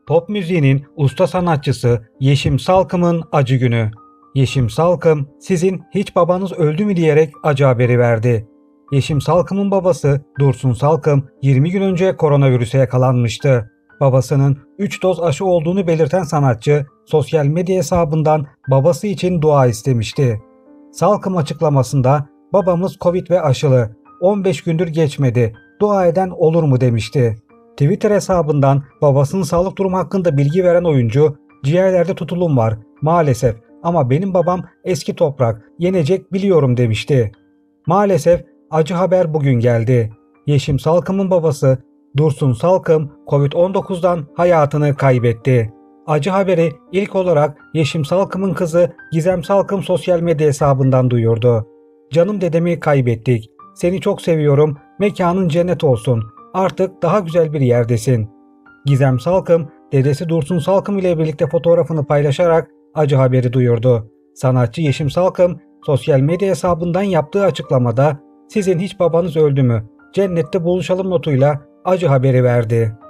Pop müziğinin usta sanatçısı Yeşim Salkım'ın acı günü. Yeşim Salkım, sizin hiç babanız öldü mü diyerek acı haberi verdi. Yeşim Salkım'ın babası Dursun Salkım 20 gün önce koronavirüse yakalanmıştı. Babasının 3 doz aşı olduğunu belirten sanatçı sosyal medya hesabından babası için dua istemişti. Salkım açıklamasında babamız Covid ve aşılı, 15 gündür geçmedi, dua eden olur mu demişti. Twitter hesabından babasının sağlık durumu hakkında bilgi veren oyuncu, ciğerlerde tutulum var maalesef ama benim babam eski toprak, yenecek biliyorum demişti. Maalesef acı haber bugün geldi. Yeşim Salkım'ın babası Dursun Salkım Covid-19'dan hayatını kaybetti. Acı haberi ilk olarak Yeşim Salkım'ın kızı Gizem Salkım sosyal medya hesabından duyurdu. "Canım dedemi kaybettik. Seni çok seviyorum. Mekanın cennet olsun. Artık daha güzel bir yerdesin." Gizem Salkım, dedesi Dursun Salkım ile birlikte fotoğrafını paylaşarak acı haberi duyurdu. Sanatçı Yeşim Salkım, sosyal medya hesabından yaptığı açıklamada "Sizin hiç babanız öldü mü? Cennette buluşalım" notuyla acı haberi verdi.